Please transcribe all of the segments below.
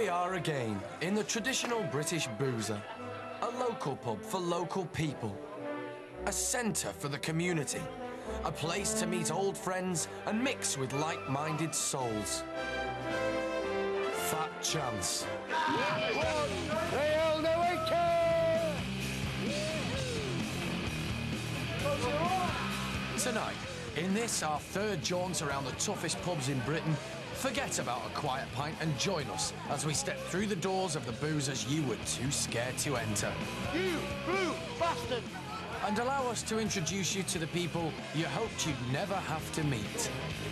we are again, in the traditional British Boozer. A local pub for local people. A centre for the community. A place to meet old friends and mix with like-minded souls. Fat Chance. Tonight, in this, our third jaunt around the toughest pubs in Britain, forget about a quiet pint and join us as we step through the doors of the boozers you were too scared to enter. You blue bastard! And allow us to introduce you to the people you hoped you'd never have to meet.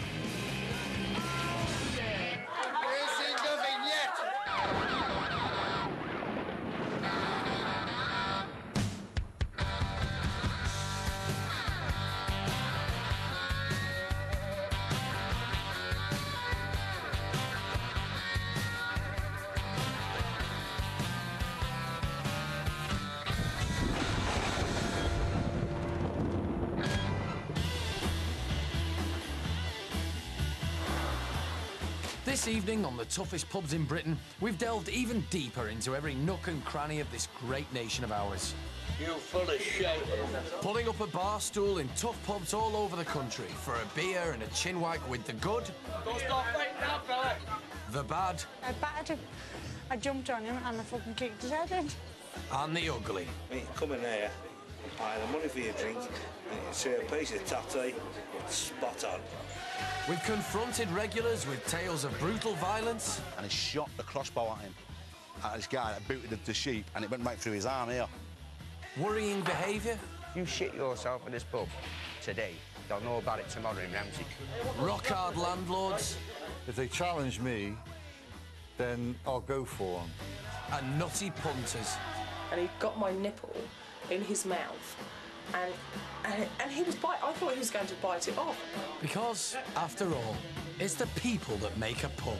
This evening on the toughest pubs in Britain, we've delved even deeper into every nook and cranny of this great nation of ours. You full of shit. Pulling up a bar stool in tough pubs all over the country for a beer and a chinwag with the good... Don't stop fighting now, fella. The bad... I battered him. I jumped on him and I fucking kicked his head in. And the ugly. Mate, come in here, I had the money for your drink, and you see a piece of tatty, spot on. We've confronted regulars with tales of brutal violence. And he shot the crossbow at him, at this guy that booted the sheep, and it went right through his arm here. Worrying behaviour. You shit yourself at this pub today, they'll know about it tomorrow in Ramsey. Rock-hard landlords. If they challenge me, then I'll go for them. And nutty punters. And he got my nipple in his mouth, and he was I thought he was going to bite it off. Because, after all, it's the people that make a pub.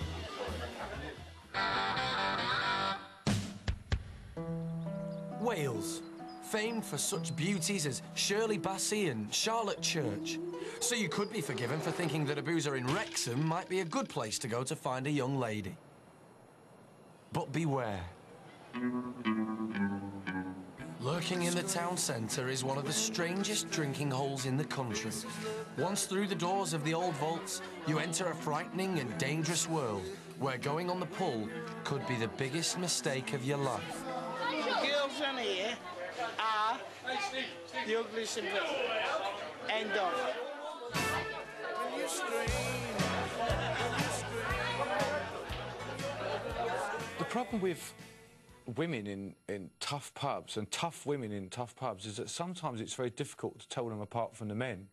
Wales, famed for such beauties as Shirley Bassey and Charlotte Church. So you could be forgiven for thinking that a boozer in Wrexham might be a good place to go to find a young lady. But beware. Lurking in the town centre is one of the strangest drinking holes in the country. Once through the doors of the old vaults, you enter a frightening and dangerous world where going on the pull could be the biggest mistake of your life. The girls in here are the ugliest in Britain. End of. The problem with women in tough pubs and tough women in tough pubs is that sometimes it's very difficult to tell them apart from the men.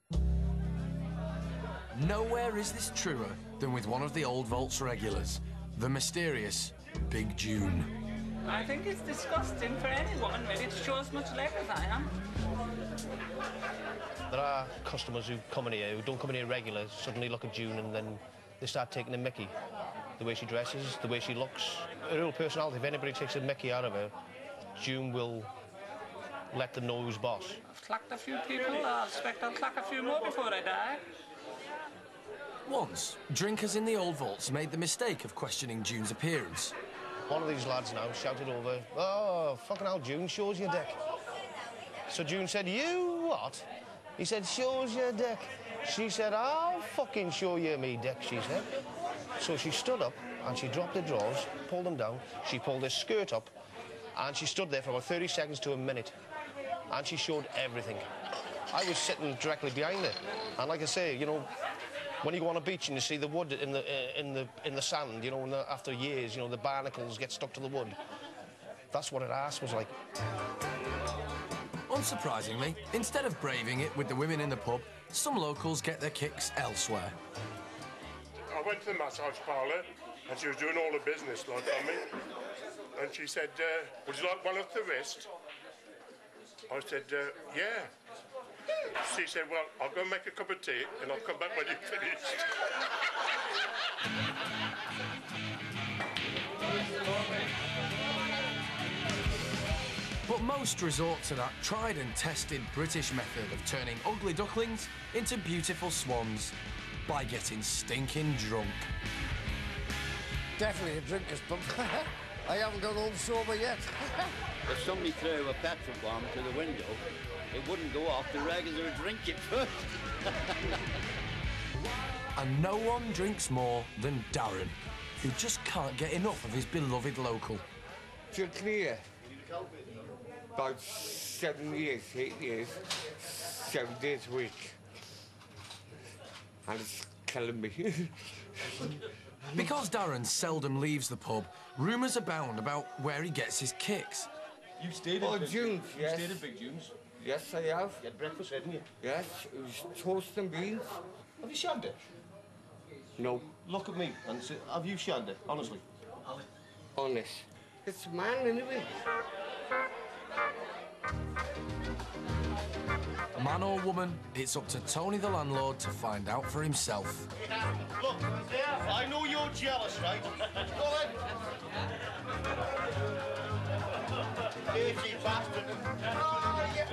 Nowhere is this truer than with one of the old vault's regulars, the mysterious Big June. I think it's disgusting for any woman really to show as much leg as I am. There are customers who come in here, who don't come in here regular, suddenly look at June and then they start taking a mickey. The way she dresses, the way she looks, her real personality. If anybody takes a mickey out of her, June will let them know who's boss. I've clacked a few people, I expect I'll clack a few more before I die. Once, drinkers in the old vaults made the mistake of questioning June's appearance. One of these lads now shouted over, "Oh, fucking hell, June, shows your dick." So June said, "You what?" He said, "Shows your dick." She said, "I'll fucking show you me dick," she said. So she stood up and she dropped her drawers, pulled them down, she pulled her skirt up, and she stood there for about 30 seconds to a minute. And she showed everything. I was sitting directly behind her. And like I say, you know, when you go on a beach and you see the wood in the sand, you know, after years, you know, the barnacles get stuck to the wood. That's what her ass was like. Unsurprisingly, instead of braving it with the women in the pub, some locals get their kicks elsewhere. I went to the massage parlour and she was doing all the business like on me. And she said, "Would you like one at the wrist?" I said, "Yeah." She said, "Well, I'll go make a cup of tea and I'll come back when you've finished." But most resort to that tried and tested British method of turning ugly ducklings into beautiful swans by getting stinking drunk. Definitely a drinker's pub. I haven't gone home sober yet. If somebody threw a petrol bomb to the window, it wouldn't go off. The regulars would drink it first. And no one drinks more than Darren, who just can't get enough of his beloved local. Just here, about 7 years, 8 years, 7 days a week. And it's killing me. Because Darren seldom leaves the pub, rumours abound about where he gets his kicks. You stayed in Big June's, yes. You stayed in Big June's? Yes, I have. You had breakfast, didn't you? Yes, it was toast and beans. Have you shagged it? No. Look at me and say, have you shagged it, honestly? Honest. It's man, anyway. Man or woman, it's up to Tony the landlord to find out for himself. Look, I know you're jealous, right? Go ahead. Dirty bastard. Oh, yeah.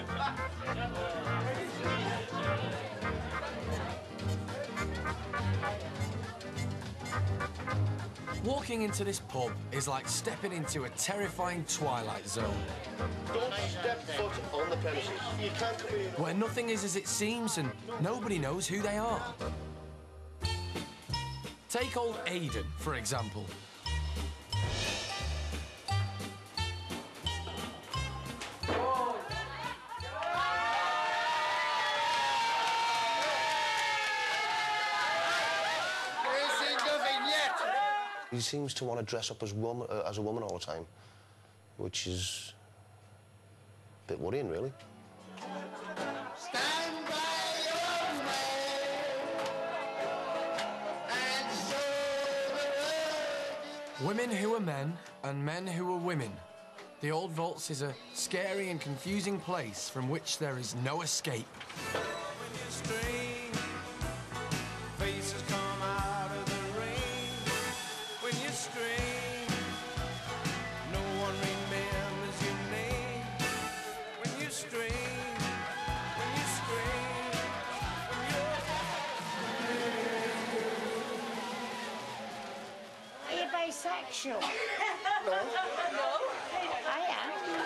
Walking into this pub is like stepping into a terrifying twilight zone. Don't step foot on the premises. You can't come in. Where nothing is as it seems and nobody knows who they are. Take old Aidan, for example. He seems to want to dress up as a woman all the time, which is a bit worrying, really. Stand by your man and show the world. Women who are men and men who are women. The Old Vaults is a scary and confusing place from which there is no escape. Faces come out of the rain. When you strain, no one remembers your name. When you strain, when you strain, when Are you bisexual? No. I am.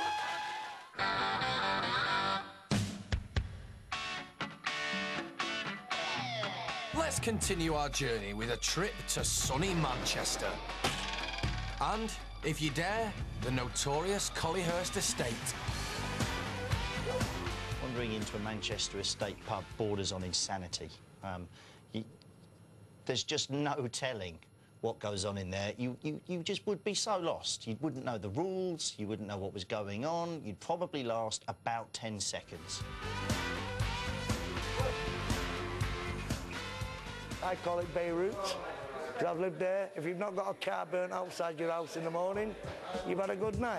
Let's continue our journey with a trip to sunny Manchester. And, if you dare, the notorious Collyhurst estate. Wandering into a Manchester estate pub borders on insanity. There's just no telling what goes on in there. You just would be so lost. You wouldn't know the rules, you wouldn't know what was going on. You'd probably last about 10 seconds. I call it Beirut. I've lived there. If you've not got a car burnt outside your house in the morning, you've had a good night.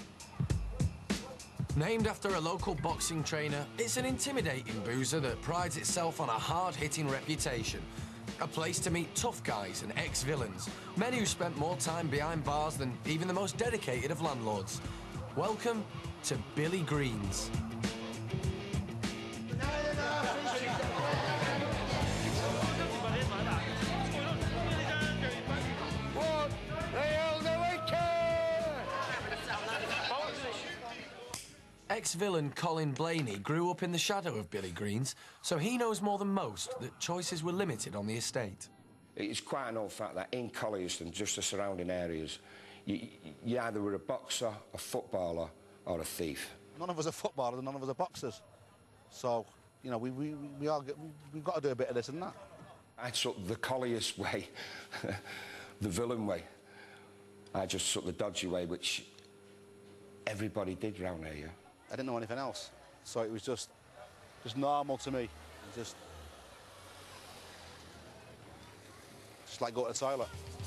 Named after a local boxing trainer, it's an intimidating boozer that prides itself on a hard-hitting reputation. A place to meet tough guys and ex-villains, men who spent more time behind bars than even the most dedicated of landlords. Welcome to Billy Green's. Ex-villain Colin Blaney grew up in the shadow of Billy Green's, so he knows more than most that choices were limited on the estate. It's quite an old fact that in Collyhurst and just the surrounding areas, you either were a boxer, a footballer, or a thief. None of us are footballers and none of us are boxers. So, you know, we've got to do a bit of this and that. I took the Collyhurst way, the villain way. I just took the dodgy way, which everybody did round here. I didn't know anything else, so it was just normal to me. Just like go to the toilet.